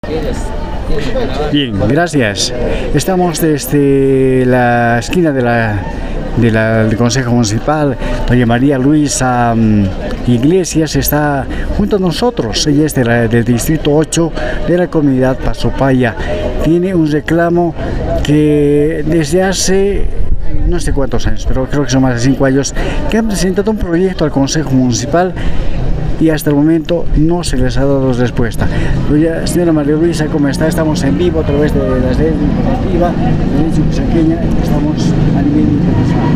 Bien, gracias. Estamos desde la esquina del Consejo Municipal. Doña María Luisa Iglesias está junto a nosotros. Ella es del Distrito 8 de la comunidad Pasopaya. Tiene un reclamo que desde hace no sé cuántos años, pero creo que son más de 5 años, que han presentado un proyecto al Consejo Municipal y hasta el momento no se les ha dado respuesta. Señora María Luisa, ¿cómo está? Estamos en vivo a través de las redes informativas de Chuquisaqueña, estamos a nivel internacional.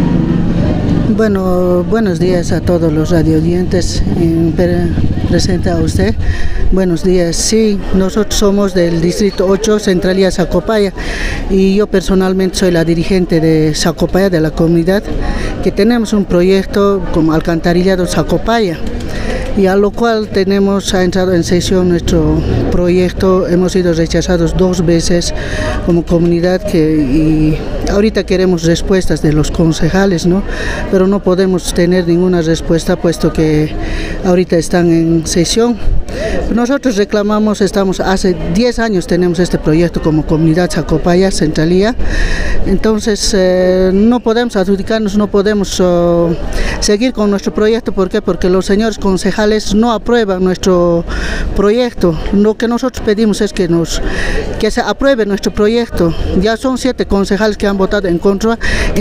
Bueno, buenos días a todos los radioyentes, presente a usted. Buenos días, sí, nosotros somos del Distrito 8, Centralía Sacopaya, y yo personalmente soy la dirigente de Sacopaya, de la comunidad, que tenemos un proyecto como Alcantarillado Sacopaya, y a lo cual ha entrado en sesión nuestro proyecto. Hemos sido rechazados 2 veces como comunidad y ahorita queremos respuestas de los concejales, ¿no? Pero no podemos tener ninguna respuesta puesto que ahorita están en sesión. Nosotros reclamamos, hace 10 años tenemos este proyecto como comunidad Sacopaya, Centralía, entonces no podemos adjudicarnos, no podemos seguir con nuestro proyecto. ¿Por qué? Porque los señores concejales no aprueban nuestro proyecto. Lo que nosotros pedimos es que se apruebe nuestro proyecto. Ya son 7 concejales que han votado en contra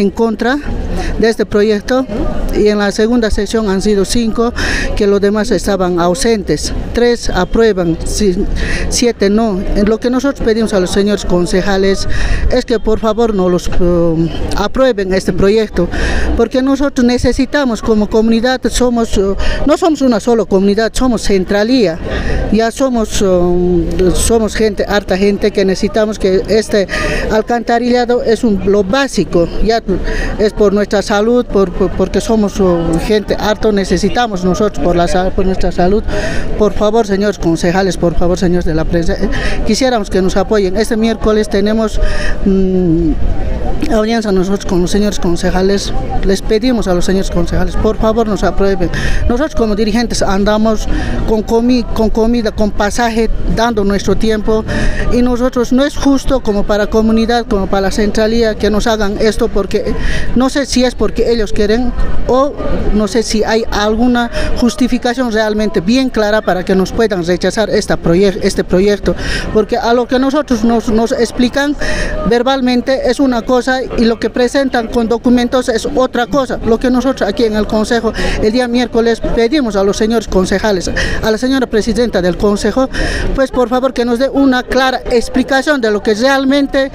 de este proyecto, y en la segunda sesión han sido 5, que los demás estaban ausentes. 3 aprueban, 7 no. Lo que nosotros pedimos a los señores concejales es que por favor nos aprueben este proyecto, porque nosotros necesitamos como comunidad, no somos una sola comunidad, somos Centralía, ya somos gente, harta gente, que necesitamos que este alcantarillado es lo básico, ya es por nuestra salud, porque somos gente harto, necesitamos nosotros por nuestra salud. Por favor, señores concejales, por favor, señores de la prensa, quisiéramos que nos apoyen. Este miércoles tenemos audiencia nosotros con los señores concejales. Les pedimos a los señores concejales, por favor, nos aprueben. Nosotros como dirigentes andamos con comida, con pasaje, dando nuestro tiempo, y nosotros no es justo como para comunidad, como para la Centralía, que nos hagan esto, porque no sé si es porque ellos quieren o no sé si hay alguna justificación realmente bien clara para que nos puedan rechazar este proyecto, porque a lo que nosotros nos explican verbalmente es una cosa y lo que presentan con documentos es otra cosa. Lo que nosotros aquí en el Consejo el día miércoles pedimos a los señores concejales, a la señora presidenta del Consejo, pues por favor que nos dé una clara explicación de lo que realmente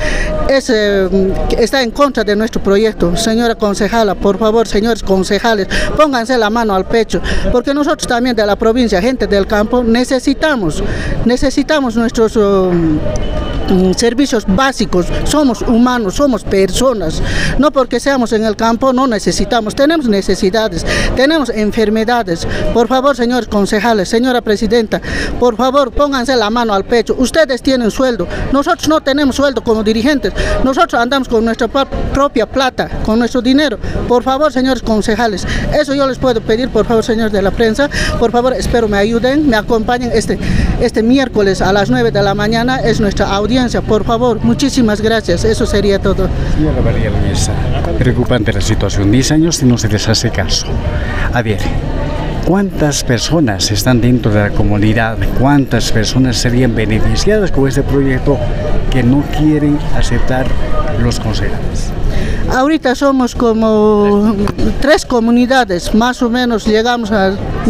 está en contra de nuestro proyecto. Señora concejala, por favor, señores concejales, pónganse la mano al pecho, porque nosotros también de la provincia, gente del campo, necesitamos nuestros servicios básicos. Somos humanos, somos personas, no porque seamos en el campo no necesitamos, tenemos necesidades, tenemos enfermedades. Por favor, señores concejales, señora presidenta, por favor, pónganse la mano al pecho. Ustedes tienen sueldo, nosotros no tenemos sueldo como dirigentes, nosotros andamos con nuestra propia plata, con nuestro dinero. Por favor, señores concejales, eso yo les puedo pedir. Por favor, señores de la prensa, por favor, espero me ayuden, me acompañen este miércoles a las 9 de la mañana, es nuestra audiencia. Por favor, muchísimas gracias, eso sería todo. Señora María Luisa, preocupante la situación, 10 años y no se les hace caso. A ver, ¿cuántas personas están dentro de la comunidad? ¿Cuántas personas serían beneficiadas con este proyecto que no quieren aceptar los concejales? Ahorita somos como 3 comunidades, más o menos llegamos a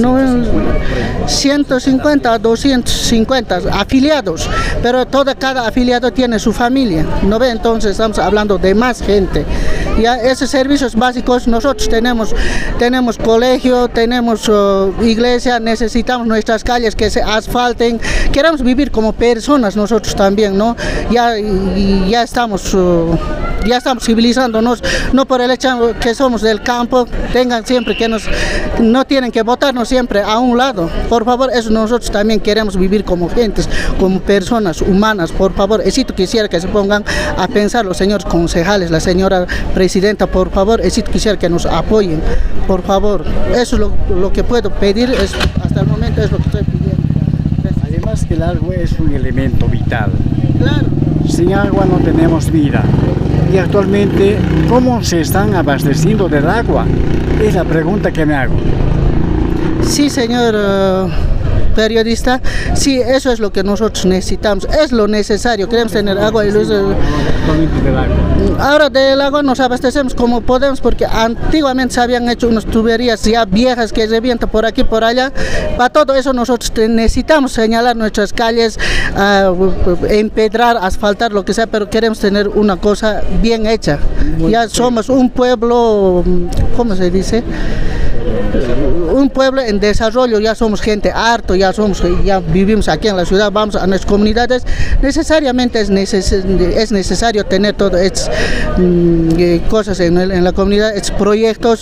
150 a 250 afiliados, pero cada afiliado tiene su familia, ¿no ve? Entonces estamos hablando de más gente. Ya esos servicios básicos nosotros tenemos colegio, tenemos iglesia, necesitamos nuestras calles que se asfalten, queremos vivir como personas nosotros también, ¿no? Ya estamos civilizándonos, no por el hecho que somos del campo, tengan siempre que no tienen que votarnos siempre a un lado. Por favor, eso nosotros también queremos vivir como gentes, como personas humanas. Por favor, eso quisiera que se pongan a pensar los señores concejales, la señora presidenta, por favor, eso quisiera que nos apoyen, por favor. Eso es lo que puedo pedir, hasta el momento es lo que estoy pidiendo. Además Además que el agua es un elemento vital. Claro. Sin agua no tenemos vida. Y actualmente, ¿cómo se están abasteciendo del agua? Es la pregunta que me hago. Sí, señor periodista, sí, eso es lo que nosotros necesitamos, es lo necesario, queremos tener agua y luz. Ahora del agua nos abastecemos como podemos, porque antiguamente se habían hecho unas tuberías ya viejas que revientan por aquí por allá. Para todo eso nosotros necesitamos señalar nuestras calles, empedrar, asfaltar, lo que sea, pero queremos tener una cosa bien hecha. Ya somos un pueblo, ¿cómo se dice? Un pueblo en desarrollo, ya somos gente harto, ya vivimos aquí en la ciudad, vamos a nuestras comunidades, necesariamente es necesario tener todas estas cosas en la comunidad, estos proyectos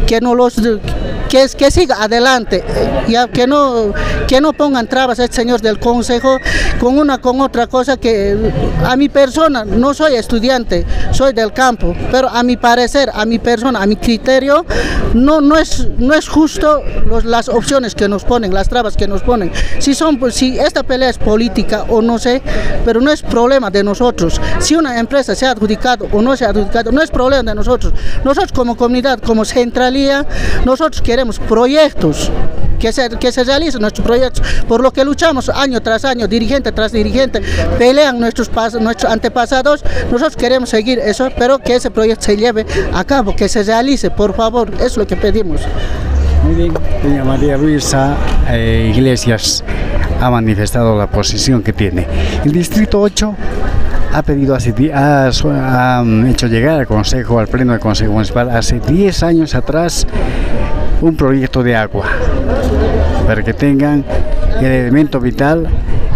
que siga adelante, ya que no pongan trabas a este señor del consejo con otra cosa. Que a mi persona, no soy estudiante, soy del campo, pero a mi parecer, a mi persona, a mi criterio, no es justo las opciones que nos ponen, las trabas que nos ponen. Si esta pelea es política o no sé, pero no es problema de nosotros. Si una empresa se ha adjudicado o no se ha adjudicado, no es problema de nosotros. Nosotros como comunidad, como centralía, nosotros queremos proyectos, que se realicen nuestros proyectos, por lo que luchamos año tras año, dirigente tras dirigente, pelean nuestros antepasados. Nosotros queremos seguir eso, pero que ese proyecto se lleve a cabo, que se realice, por favor, es lo que pedimos. Muy bien, doña María Luisa Iglesias ha manifestado la posición que tiene. El Distrito 8 ha hecho llegar al Pleno del Consejo Municipal hace 10 años atrás un proyecto de agua para que tengan el elemento vital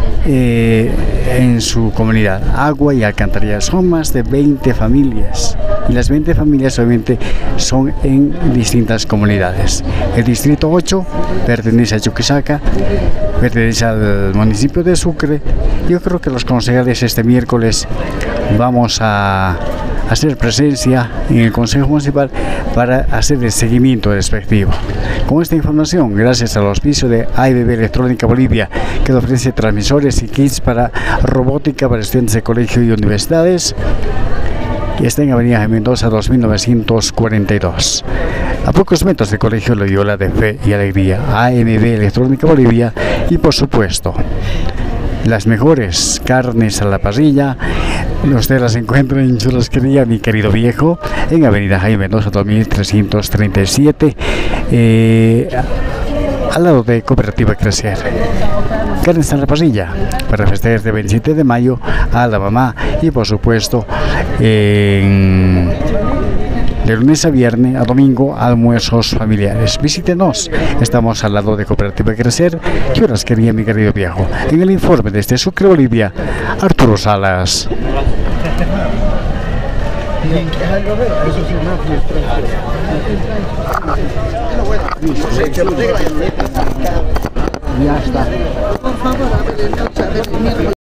en su comunidad, agua y alcantarilla. Son más de 20 familias y las 20 familias obviamente son en distintas comunidades. El Distrito 8 pertenece a Chuquisaca, pertenece al municipio de Sucre. Yo creo que los concejales este miércoles vamos a hacer presencia en el Consejo Municipal para hacer el seguimiento respectivo. Con esta información, gracias al auspicio de ABB Electrónica Bolivia, que ofrece transmisores y kits para robótica para estudiantes de colegio y universidades, y está en Avenida Mendoza 2942, a pocos metros del Colegio Loyola de Fe y Alegría. ABB Electrónica Bolivia y, por supuesto, las mejores carnes a la parrilla. Usted las encuentra en Churrasquería Mi Querido Viejo, en Avenida Jaime Mendoza 2337, al lado de Cooperativa Crecer. Carnes a la parrilla para festejar de 27 de mayo a la mamá y, por supuesto, de lunes a viernes a domingo, almuerzos familiares. Visítenos, estamos al lado de Cooperativa Crecer, Churrasquería Mi Querido Viejo. En el informe desde Sucre, Bolivia, Arturo Salas. Ya está. Por favor,